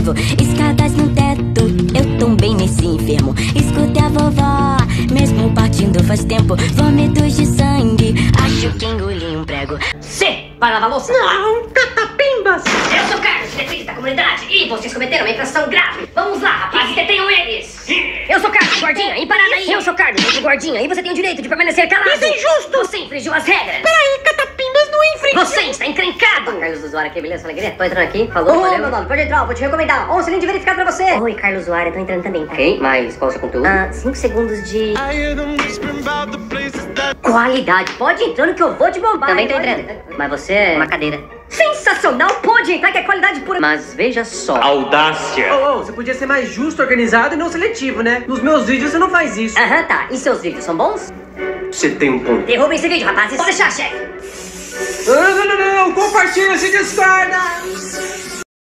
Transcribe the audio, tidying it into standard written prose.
levo. Escadas no teto, eu tombei nesse enfermo. Escutei a vovó, mesmo partindo faz tempo. Vômitos de sangue, acho que engoli um prego. C, vai lavar louça? Não, catapimbas! Eu sou Carlos, defesa da comunidade, e vocês cometeram uma infração grave. Vamos lá, rapazes, detenham eles. Eu sou Carlos, guardinha, e parada aí. Eu sou Carlos, outro guardinha, e você tem o direito de permanecer calado. Isso é injusto! Você infringiu as regras. Peraí, catapimbas não infringiu! Você está encrencado. Carlos do Usuário aqui, beleza? Alegria? Tô entrando aqui, falou, valeu. Meu nome, pode entrar, vou te recomendar. Um sininho de verificado pra você. Oi, Carlos Usuário, tô entrando também, tá? Ok, mas qual é o seu conteúdo? 5 segundos de... Qualidade, pode entrando que eu vou te bombar. Também tô entrando, mas você é uma cadeira. Sensacional, pode entrar que é qualidade pura. Mas veja só. Audácia. Você podia ser mais justo, organizado e não seletivo, né? Nos meus vídeos você não faz isso. Aham, tá. E seus vídeos são bons? Você tem um ponto. Derrubem esse vídeo, rapazes. Pode deixar, chefe. Não, compartilha, se discorda!